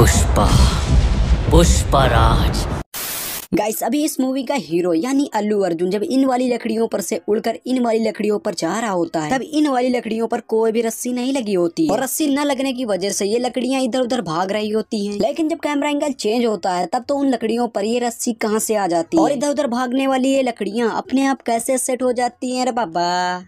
Pushpa, Pushpraj. Guys अभी इस movie का हीरो यानी अल्लू अर्जुन जब इन वाली लकड़ियों पर से उड़कर इन वाली लकड़ियों पर जा रहा होता है, तब इन वाली लकड़ियों पर कोई भी रस्सी नहीं लगी होती है और रस्सी न लगने की वजह से ये लकड़ियां इधर उधर भाग रही होती हैं। लेकिन जब कैमरा एंगल चेंज होता है तब तो उन लकड़ियों पर ये रस्सी कहां से आ जाती है और इधर उधर भागने वाली ये लकड़ियां अपने आप कैसे सेट हो जाती है। अरे बाबा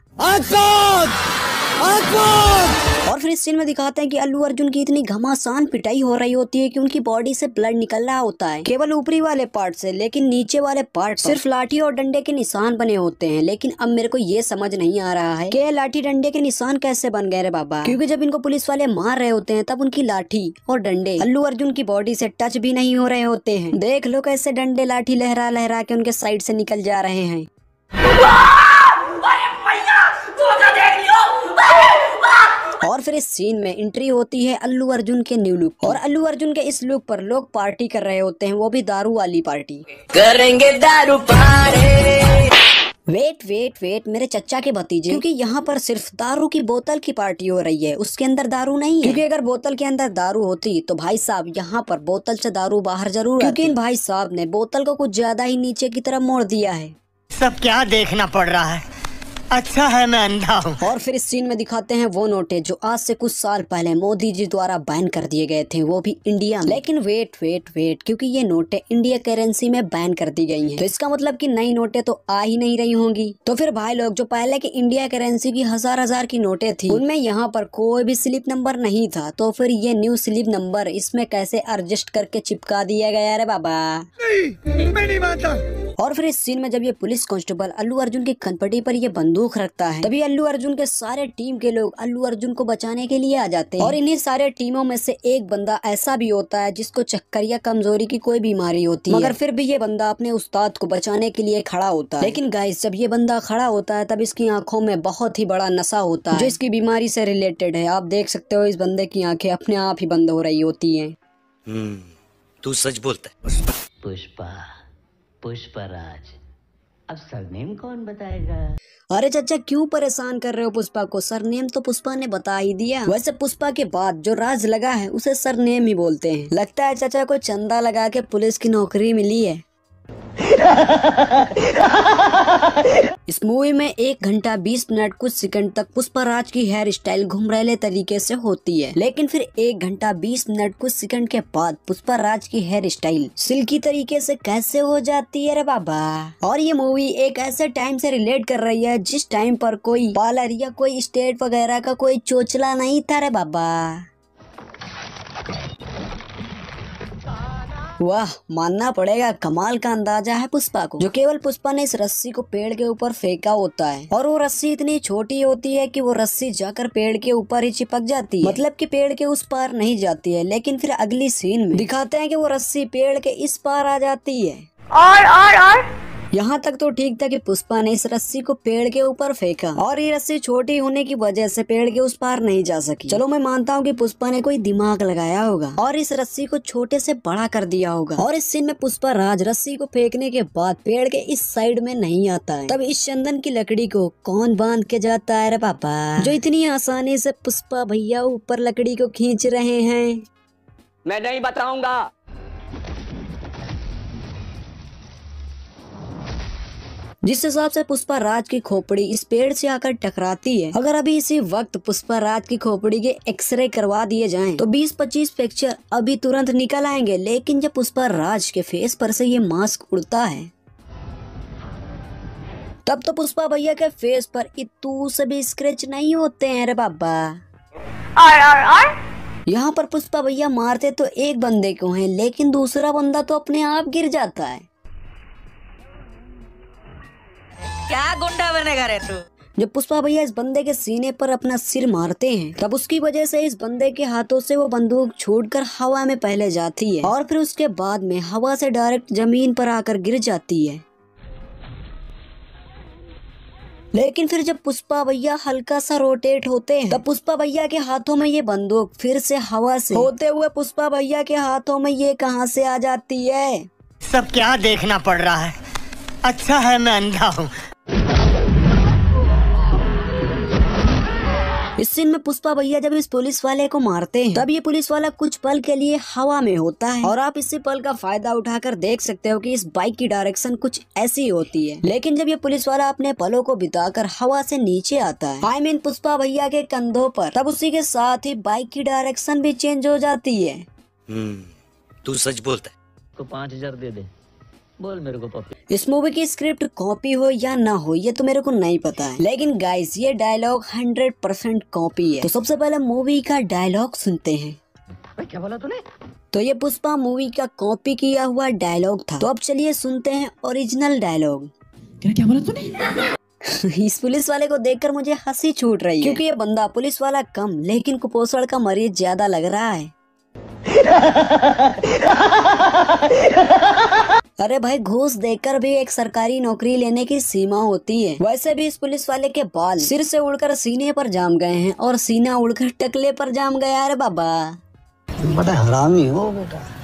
और फिर इस सीन में दिखाते हैं कि अल्लू अर्जुन की इतनी घमासान पिटाई हो रही होती है कि उनकी बॉडी से ब्लड निकल रहा होता है, केवल ऊपरी वाले पार्ट से, लेकिन नीचे वाले पार्ट सिर्फ लाठी और डंडे के निशान बने होते हैं। लेकिन अब मेरे को ये समझ नहीं आ रहा है कि लाठी डंडे के निशान कैसे बन गए रे बाबा, क्योंकि जब इनको पुलिस वाले मार रहे होते हैं तब उनकी लाठी और डंडे अल्लू अर्जुन की बॉडी से टच भी नहीं हो रहे होते हैं। देख लो कैसे डंडे लाठी लहरा लहरा के उनके साइड से निकल जा रहे हैं। और फिर इस सीन में एंट्री होती है अल्लू अर्जुन के न्यू लुक और अल्लू अर्जुन के इस लुक पर लोग पार्टी कर रहे होते हैं, वो भी दारू वाली पार्टी करेंगे दारू पार्टी। वेट वेट वेट मेरे चचा के भतीजे, क्योंकि यहाँ पर सिर्फ दारू की बोतल की पार्टी हो रही है, उसके अंदर दारू नहीं है। क्योंकि अगर बोतल के अंदर दारू होती तो भाई साहब यहाँ पर बोतल से दारू बाहर जरूर, क्योंकि इन भाई साहब ने बोतल को कुछ ज्यादा ही नीचे की तरफ मोड़ दिया है। सब क्या देखना पड़ रहा है, अच्छा है मैं अंधा हूँ। और फिर इस सीन में दिखाते हैं वो नोटे जो आज से कुछ साल पहले मोदी जी द्वारा बैन कर दिए गए थे, वो भी इंडिया में। लेकिन वेट वेट वेट, क्योंकि ये नोटे इंडिया करेंसी में बैन कर दी गई हैं, तो इसका मतलब कि नई नोटे तो आ ही नहीं रही होंगी। तो फिर भाई लोग जो पहले की इंडिया करेंसी की हजार की नोटे थी उनमें यहाँ पर कोई भी स्लिप नंबर नहीं था, तो फिर ये न्यू स्लिप नंबर इसमें कैसे एडजस्ट करके चिपका दिया गया रे बाबा। मैं नहीं मानता। और फिर इस सीन में जब ये पुलिस कांस्टेबल अल्लू अर्जुन की कनपटी पर ये बंदूक रखता है, तभी अल्लू अर्जुन के सारे टीम के लोग अल्लू अर्जुन को बचाने के लिए आ जाते हैं। और इन्हीं सारे टीमों में से एक बंदा ऐसा भी होता है जिसको चक्कर या कमजोरी की कोई बीमारी होती है, मगर फिर भी ये बंदा अपने उस्ताद को बचाने के लिए खड़ा होता है। लेकिन गाइस जब ये बंदा खड़ा होता है तब इसकी आंखों में बहुत ही बड़ा नशा होता है जो इसकी बीमारी से रिलेटेड है। आप देख सकते हो इस बंदे की आंखें अपने आप ही बंद हो रही होती है। तू सच बोलता है। पुष्पा, पुष्पराज, अब सरनेम कौन बताएगा? अरे चाचा क्यों परेशान कर रहे हो पुष्पा को, सरनेम तो पुष्पा ने बता ही दिया। वैसे पुष्पा के बाद जो राज लगा है उसे सरनेम ही बोलते हैं। लगता है चाचा को चंदा लगा के पुलिस की नौकरी मिली है। इस मूवी में 1 घंटा 20 मिनट कुछ सेकंड तक पुष्पराज की हेयर स्टाइल घुमरेले तरीके से होती है, लेकिन फिर 1 घंटा 20 मिनट कुछ सेकंड के बाद पुष्पराज की हेयर स्टाइल सिल्की तरीके से कैसे हो जाती है रे बाबा। और ये मूवी एक ऐसे टाइम से रिलेट कर रही है जिस टाइम पर कोई पार्लर या कोई स्टेट वगैरह का कोई चोचला नहीं था रे बाबा। वाह मानना पड़ेगा कमाल का अंदाजा है पुष्पा को, जो केवल पुष्पा ने इस रस्सी को पेड़ के ऊपर फेंका होता है और वो रस्सी इतनी छोटी होती है कि वो रस्सी जाकर पेड़ के ऊपर ही चिपक जाती है, मतलब कि पेड़ के उस पार नहीं जाती है। लेकिन फिर अगली सीन में दिखाते हैं कि वो रस्सी पेड़ के इस पार आ जाती है। और यहाँ तक तो ठीक था कि पुष्पा ने इस रस्सी को पेड़ के ऊपर फेंका और ये रस्सी छोटी होने की वजह से पेड़ के उस पार नहीं जा सकी। चलो मैं मानता हूँ कि पुष्पा ने कोई दिमाग लगाया होगा और इस रस्सी को छोटे से बड़ा कर दिया होगा। और इस सीन में पुष्पा राज रस्सी को फेंकने के बाद पेड़ के इस साइड में नहीं आता है, तब इस चंदन की लकड़ी को कौन बांध के जाता है रे पापा, जो इतनी आसानी से पुष्पा भैया ऊपर लकड़ी को खींच रहे हैं। मैं नहीं बताऊंगा। जिस हिसाब से पुष्पा राज की खोपड़ी इस पेड़ से आकर टकराती है, अगर अभी इसी वक्त पुष्पा राज की खोपड़ी के एक्सरे करवा दिए जाएं, तो 20-25 फ्रैक्चर अभी तुरंत निकल आएंगे। लेकिन जब पुष्पा राज के फेस पर से ये मास्क उड़ता है तब तो पुष्पा भैया के फेस पर इतू से भी स्क्रैच नहीं होते हैं रे बाबा। यहाँ पर पुष्पा भैया मारते तो एक बंदे को हैं, लेकिन दूसरा बंदा तो अपने आप गिर जाता है। क्या गुंडा बनेगा रे तू। जब पुष्पा भैया इस बंदे के सीने पर अपना सिर मारते हैं तब उसकी वजह से इस बंदे के हाथों से वो बंदूक छूटकर हवा में पहले जाती है और फिर उसके बाद में हवा से डायरेक्ट जमीन पर आकर गिर जाती है। लेकिन फिर जब पुष्पा भैया हल्का सा रोटेट होते हैं तब पुष्पा भैया के हाथों में ये बंदूक फिर से हवा से होते हुए पुष्पा भैया के हाथों में ये कहां से आ जाती है। सब क्या देखना पड़ रहा है, अच्छा है मैं अंधा हूँ। इस सीन में पुष्पा भैया जब इस पुलिस वाले को मारते हैं तब ये पुलिस वाला कुछ पल के लिए हवा में होता है और आप इसी पल का फायदा उठाकर देख सकते हो कि इस बाइक की डायरेक्शन कुछ ऐसी होती है। लेकिन जब ये पुलिस वाला अपने पलों को बिताकर हवा से नीचे आता है, आई मीन पुष्पा भैया के कंधों पर, तब उसी के साथ ही बाइक की डायरेक्शन भी चेंज हो जाती है। तू सच बोलता है। को 5,000 दे दे, बोल मेरे को पप्पी। इस मूवी की स्क्रिप्ट कॉपी हो या ना हो ये तो मेरे को नहीं पता है, लेकिन गाइस ये डायलॉग 100% कॉपी है। तो सबसे पहले मूवी का डायलॉग सुनते हैं। क्या बोला तूने? तो ये पुष्पा मूवी का कॉपी किया हुआ डायलॉग था। तो अब चलिए सुनते हैं ओरिजिनल डायलॉग। क्या बोला तूने? इस पुलिस वाले को देखकर मुझे हंसी छूट रही है क्योंकि ये बंदा पुलिस वाला कम लेकिन कुपोषण का मरीज ज्यादा लग रहा है। अरे भाई, घूस देकर भी एक सरकारी नौकरी लेने की सीमा होती है। वैसे भी इस पुलिस वाले के बाल सिर से उड़कर सीने पर जाम गए हैं और सीना उड़कर टकले पर जाम गया। अरे बाबा, बड़ा हरामी हो बेटा।